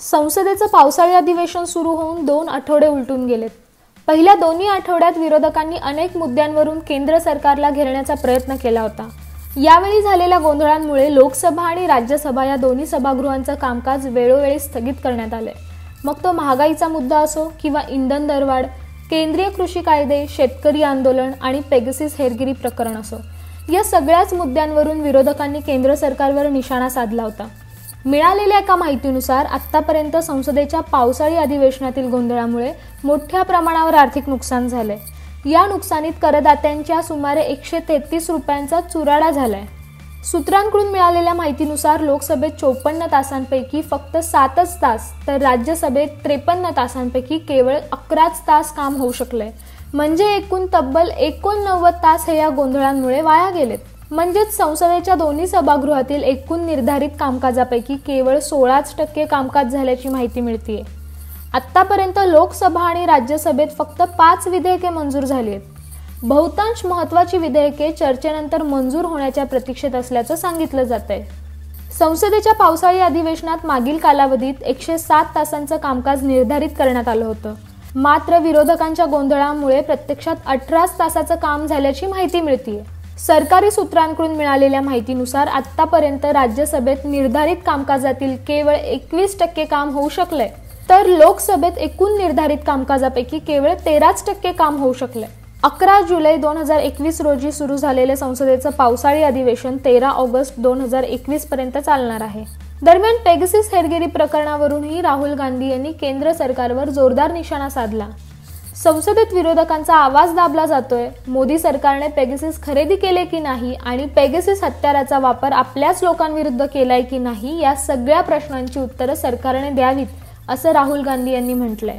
संसदेचं पावसाळी अधिवेशन सुरू होऊन 2 आठवडे उलटून गेलेत। पहिल्या दोन्ही आठवड्यात विरोधकांनी अनेक मुद्द्यांवरून केंद्र सरकारला घेरण्याचा प्रयत्न केला होता। यावेळी झालेल्या गोंधळांमुळे लोकसभा आणि राज्यसभा या दोन्ही सभागृहांचं कामकाज वेळोवेळी स्थगित करण्यात आले। मग तो महागाईचा मुद्दा असो किंवा इंधन दरवाढ, केंद्रीय कृषी कायदे, शेतकरी आंदोलन आणि पेगासस हेरगिरी प्रकरण असो, या सगळ्याच मुद्द्यांवरून विरोधकांनी केंद्र सरकारवर निशाणा साधला होता। मिळालेल्या एका माहितीनुसार आतापर्यंत संसदेच्या पावसाळी अधिवेशनातील गोंधळामुळे मोठ्या प्रमाणावर आर्थिक नुकसान झाले। या नुकसानीत करदात्यांच्या सुमारे 133 रुपयांचा चुराडा झालाय। सूत्रांकडून मिळालेल्या माहितीनुसार लोकसभेत 54 तासांपैकी फक्त 7च तास तर राज्यसभेत 53 तासांपैकी केवळ 11च तास काम होऊ शकले। म्हणजे एकूण तब्बल 89 तास हे या गोंधळांमुळे वाया गेलेत। म्हणजेच संसदेच्या दोन्ही सभागृहातील एकूण निर्धारित कामकाजापैकी केवळ 16% कामकाज झाल्याची माहिती मिळतेय। आतापर्यंत लोकसभा आणि राज्यसभेत फक्त 5 विधेयके मंजूर झाली आहेत। बहुतांश महत्त्वाची विधेयके चर्चेनंतर मंजूर होण्याच्या प्रतीक्षेत असल्याचं सांगितलं जातंय। संसदेच्या पावसाळी अधिवेशनात मागील कालावधीत 107 तासांचं कामकाज निर्धारित करण्यात आलं होतं। मात्र विरोधकांच्या गोंधळामुळे प्रत्यक्षात 18 तासाचं काम झाल्याची माहिती मिळतेय। सरकारी सूत्रांकडून मिळालेल्या माहितीनुसार आतापर्यंत राज्यसभेत निर्धारित कामकाजातील केवळ 21% काम होऊ शकले, तर लोकसभेत एकूण निर्धारित कामकाजापैकी केवळ 13% काम होऊ शकले। 11 जुलै 2021 रोजी सुरू झालेले संसदेचं पावसाळी अधिवेशन 13 ऑगस्ट 2021 पर्यंत चालणार आहे। दरम्यान पेगासस हेरगिरी प्रकरणावरूनही राहुल गांधी यांनी केंद्र सरकारवर जोरदार निशाणा साधला। संसदेत विरोधकांचा आवाज दाबला जातोय। मोदी सरकारने पेगासस खरेदी केले की नाही आणि पेगासस हत्याराचा वापर आपल्याच लोकांविरुद्ध केलाय की नाही, या सगळ्या प्रश्नांची उत्तरं सरकारने द्यावीत, असं राहुल गांधी यांनी म्हटलंय।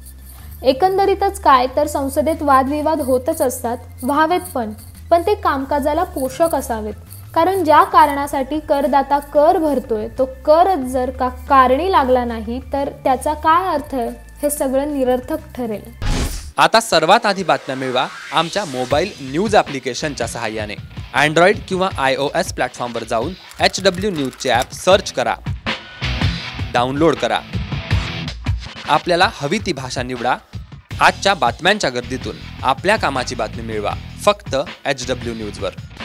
एकंदरीतच काय तर संसदेत वादविवाद होतच असतात, व्हावेत पण ते कामकाजाला पोषक असावेत। कारण ज्या कारणासाठी करदाता कर भरतोय तो कर जर का कारणी लागला नाही तर त्याचा काय अर्थ आहे, हे सगळं निरर्थक ठरेल। आता सर्वात आधी बातम्या मिळवा आमच्या मोबाईल न्यूज ॲप्लिकेशनच्या सहाय्याने। अँड्रॉइड किंवा iOS प्लॅटफॉर्मवर जाऊन HW न्यूजचे ॲप सर्च करा, डाउनलोड करा। आपल्याला हवी ती भाषा निवडा। आजच्या बातम्यांच्या गर्दीतून आपल्या कामाची बातमी मिळवा फक्त HW न्यूजवर।